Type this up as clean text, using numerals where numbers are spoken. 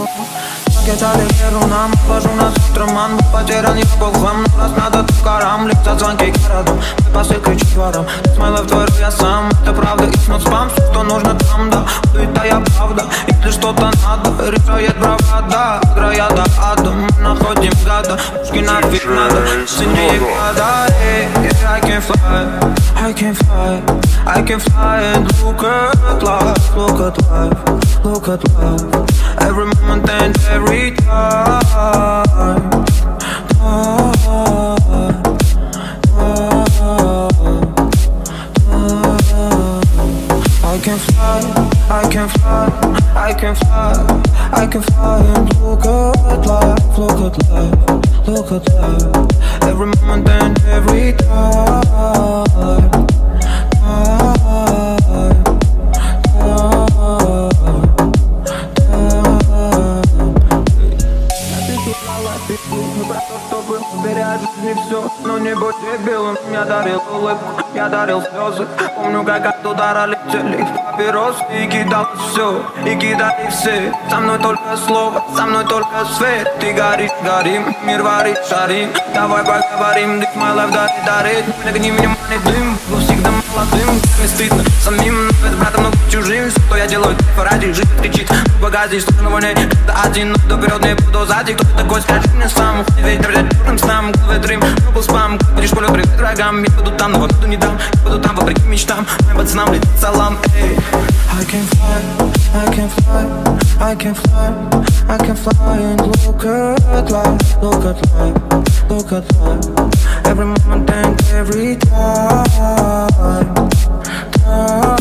Я делегирую нам, вожу на завтра ман. Потерян я был вам, но раз надо, то карам. Летят звонки городом, мой посыл кричит ворам. С моей лайф я сам, это правда, и снот спам. Все, что нужно там, да, это я правда. Если что-то надо, решает бравада. Играя до ада, мы находим гада. Пушки нафиг надо, синие года. I can fly, I can fly, I can fly. And look at life, look at life, look at life. Every moment and every time, I can fly, I can fly, I can fly, I can fly. And look at life, look at life, look at life. Every moment and every time. Все, но не будь дебилом. Я дарил улыбку, я дарил слезы. Помню, как оттуда летели папиросы. И кидал все, и кидали все. Со мной только слово, со мной только свет. Ты горишь, горим, мир варит, шарим. Давай поговорим, this my life дарит. Нагни мне манит дым, был всегда молодым. Не стыдно самим, но это братом, но чужим. Все, что я делаю, ради жизнь кричит. Погоди, что на войне, это один, но кто вперед, не буду сзади. Кто такой, скажи мне сам. Ведь держать черным сном, головой дрым. Был спам, будешь полет привет врагам. Я буду там, но вот буду не дам. Я буду там, вопреки мечтам. Моим пацанам летит салам, эй. I can fly, I can fly, I can fly, I can fly. And look at life, look at life, look at life. Every moment and every time.